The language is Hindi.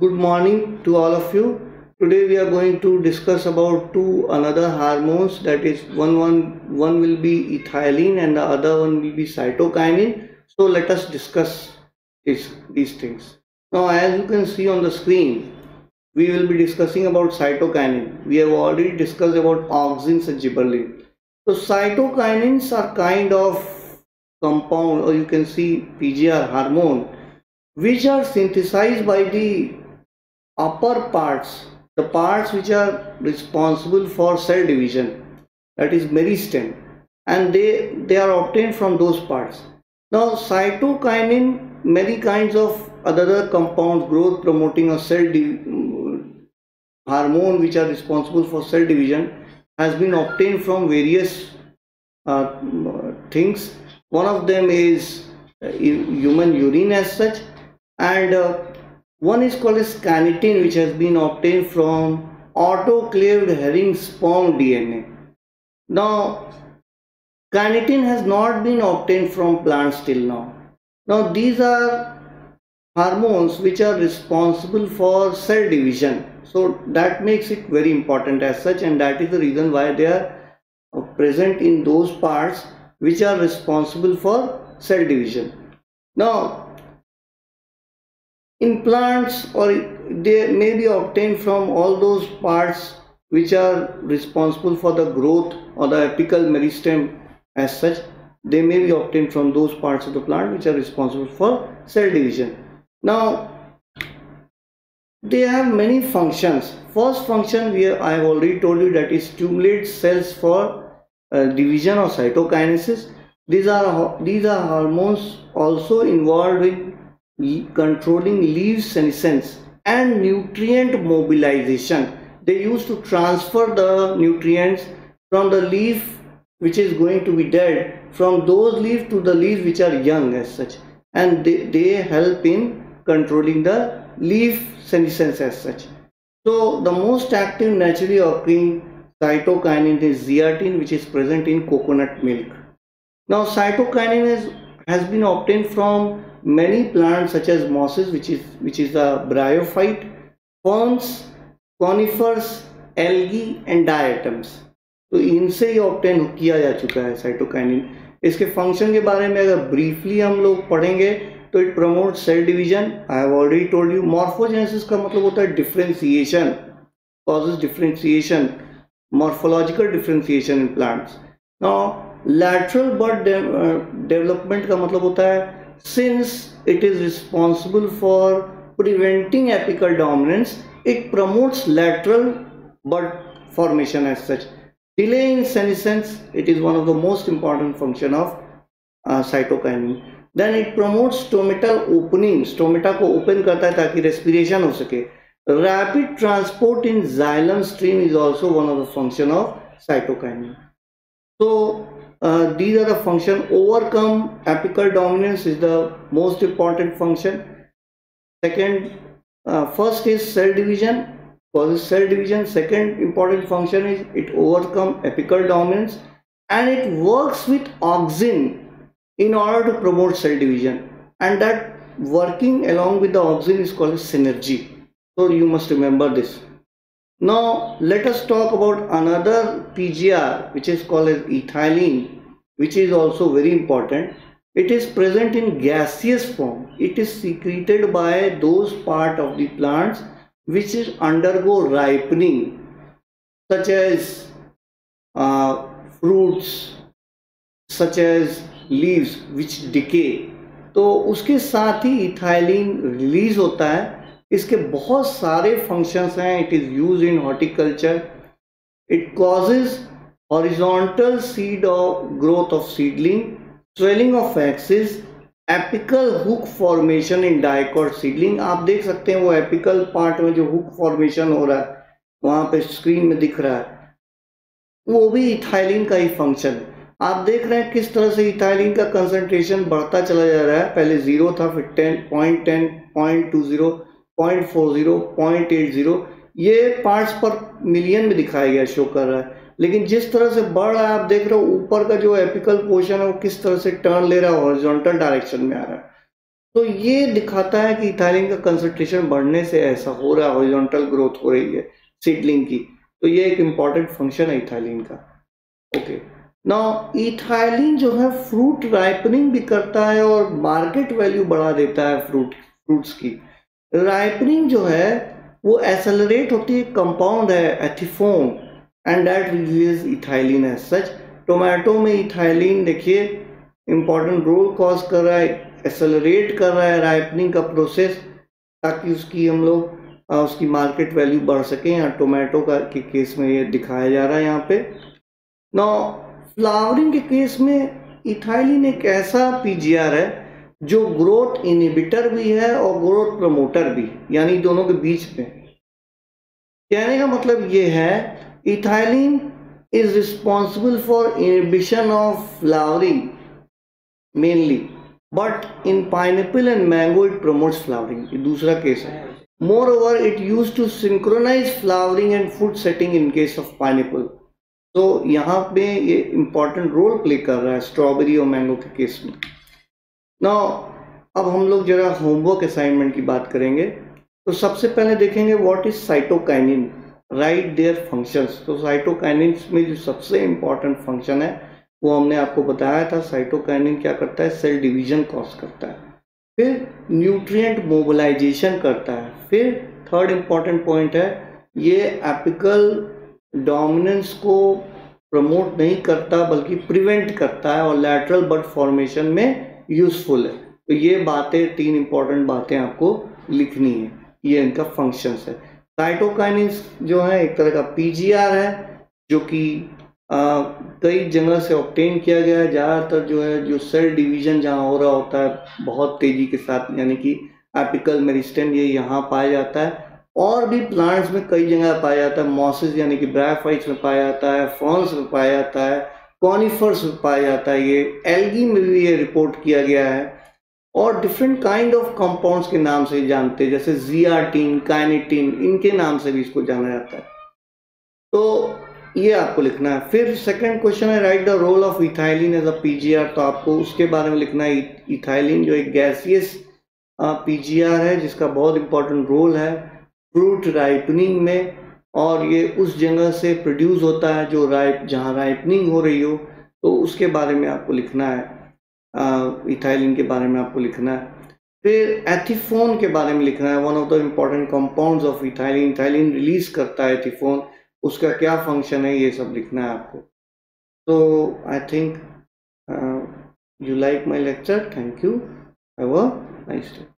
Good morning to all of you. Today we are going to discuss about two another hormones, that is one will be ethylene and the other one will be cytokinin. So let us discuss these things. Now as you can see on the screen, we will be discussing about cytokinin. We have already discussed about auxins and gibberellin. So cytokinins are kind of compound, or you can see PGR hormone, which are synthesized by the upper parts, the parts which are responsible for cell division, that is meristem, and they are obtained from those parts. Now cytokinin, many kinds of other compounds, growth promoting or hormone which are responsible for cell division, has been obtained from various uh, things. One of them is human urine as such, and one is called as carnitin, which has been obtained from autoclaved herring sperm DNA. Now, carnitin has not been obtained from plants till now. Now, these are hormones which are responsible for cell division. So that makes it very important as such, and that is the reason why they are present in those parts which are responsible for cell division. Now, in plants, or they may be obtained from all those parts which are responsible for the growth or the apical meristem as such. They may be obtained from those parts of the plant which are responsible for cell division. Now they have many functions. First function, I have already told you, that is stimulate cells for division or cytokinesis. These are hormones also involved in controlling leaf senescence and nutrient mobilization. They used to transfer the nutrients from the leaf which is going to be dead, from those leaves to the leaves which are young as such, and they help in controlling the leaf senescence as such. So the most active naturally occurring cytokinin is zeatin, which is present in coconut milk. Now cytokinin has been obtained from many plants such as mosses, which is a bryophyte, ferns, conifers, algae and diatoms. तो इनसे ही ऑब्टेन किया जा चुका है साइटोकाइनिन. इसके फंक्शन के बारे में अगर ब्रीफली हम लोग पढ़ेंगे तो it promote cell division. I have already told you. Morphogenesis का मतलब होता है differentiation, causes differentiation, morphological differentiation in plants. Now lateral bud development का मतलब होता है since it is responsible for preventing apical dominance, it promotes lateral bud formation as such. Delay in senescence, it is one of the most important function of cytokinin. Then it promotes stomatal opening, stomata को open करता है ताकि respiration हो सके. Rapid transport in xylem stream is also one of the function of cytokinin. So these are the function. Overcome apical dominance is the most important function. Second, first is cell division, causes cell division. Second important function is it overcome apical dominance, and it works with auxin in order to promote cell division, and that working along with the auxin is called synergy. So you must remember this. Now let us talk about another PGR, which is called as ethylene, which is also very important. It is present in gaseous form. It is secreted by those part of the plants which is undergo ripening, such as fruits, such as leaves which decay. तो उसके साथ ही इथाइलिन रिलीज होता है. इसके बहुत सारे फंक्शंस हैं. It is use in horticulture. It causes horizontal seed or growth of seedling, swelling of axis, apical hook formation in dicot seedling. आप देख सकते हैं वो apical part में जो hook formation हो रहा है वहाँ पे स्क्रीन में दिख रहा है, वो भी इथाइलिन का ही फंक्शन. आप देख रहे हैं किस तरह से इथाइलिन का कंसंट्रेशन बढ़ता चला जा रहा है. पहले 0 था, फिर 10, 0.20, 0.40, 0.80. ये पार्ट्स पर मिलियन में दिखाया गया, शो कर रहा है. लेकिन जिस तरह से बढ़ रहा है आप देख रहे हो ऊपर का जो एपिकल पोर्शन है वो किस तरह से टर्न ले रहा है, हॉरिजॉन्टल डायरेक्शन में आ रहा है. तो ये दिखाता है कि इथाइलिन का कंसंट्रेशन बढ़ने से ऐसा हो रहा है, हॉरिजॉन्टल ग्रोथ हो रही है सीडलिंग की। तो ये एक इम्पॉर्टेंट फंक्शन है इथाइलिन का। ओके, नाउ इथाइलिन जो है फ्रूट राइपनिंग भी करता है और मार्केट वैल्यू बढ़ा देता है फ्रूट्स की। राइपनिंग जो है वो एक्सेलरेट होती है, कंपाउंड है ethephon and that release ethylene as such. Tomato में इथाइलिन देखिए इंपॉर्टेंट रोल कॉज कर रहा है, एक्सेलरेट कर रहा है राइपनिंग का प्रोसेस, ताकि उसकी हम लोग उसकी मार्केट वैल्यू बढ़ सके। यहाँ टोमेटो का के केस में ये दिखाया जा रहा है यहाँ पे। नो फ्लावरिंग के केस में इथाइलिन एक ऐसा पीजीआर है जो ग्रोथ इनहिबिटर भी है और ग्रोथ प्रमोटर भी, यानी दोनों के बीच में। कहने का मतलब ये है ethylene is responsible for inhibition of flowering mainly, but in pineapple and mango it promotes flowering. ये दूसरा केस है। Moreover, it used to synchronize flowering and fruit setting in case of pineapple. तो यहाँ पे ये इम्पॉर्टेंट रोल प्ले कर रहा है स्ट्रॉबेरी और मैंगो के केस में। नाउ अब हम लोग जरा होमवर्क असाइनमेंट की बात करेंगे। तो सबसे पहले देखेंगे what is cytokinin, right their functions. तो साइटोकाइनिन में जो सबसे इम्पॉर्टेंट फंक्शन है वो हमने आपको बताया था। साइटोकाइनिन क्या करता है, सेल डिवीजन कॉज करता है, फिर न्यूट्रिएंट मोबिलाइजेशन करता है, फिर थर्ड इम्पॉर्टेंट पॉइंट है ये एपिकल डोमिनेंस को प्रमोट नहीं करता बल्कि प्रिवेंट करता है और लैटरल बड फॉर्मेशन में यूजफुल है। तो ये बातें, तीन इम्पॉर्टेंट बातें आपको लिखनी है, ये इनका फंक्शंस है। साइटोकाइनिन जो है एक तरह का पीजीआर है जो कि कई जगह से ऑब्टेन किया गया है। ज़्यादातर जो है जो सेल डिवीजन जहाँ हो रहा होता है बहुत तेज़ी के साथ, यानी कि एपिकल मेरिस्टेम, ये यहाँ पाया जाता है। और भी प्लांट्स में कई जगह पाया जाता है, मॉसेस यानी कि ब्रायोफाइट्स में पाया जाता है, फर्न्स में पाया जाता है, कॉनिफर्स में पाया जाता है, ये एल्गी में भी ये रिपोर्ट किया गया है। और डिफरेंट काइंड ऑफ कंपाउंड्स के नाम से जानते हैं, जैसे जियाटिन, काइनेटिन, इनके नाम से भी इसको जाना जाता है। तो ये आपको लिखना है। फिर सेकंड क्वेश्चन है write the role of ethylene as a PGR. तो आपको उसके बारे में लिखना है। इथाइलिन जो एक गैसियस पीजीआर है जिसका बहुत इंपॉर्टेंट रोल है फ्रूट राइपनिंग में, और ये उस जगह से प्रोड्यूस होता है जो जहाँ राइपनिंग हो रही हो, तो उसके बारे में आपको लिखना है। इथाइलिन के बारे में आपको लिखना है। फिर एथिफोन के बारे में लिखना है, one of the important compounds of ethylene. Ethylene release करता है एथिफोन, उसका क्या फंक्शन है, ये सब लिखना है आपको। तो I think you like my lecture. Thank you, have a nice day.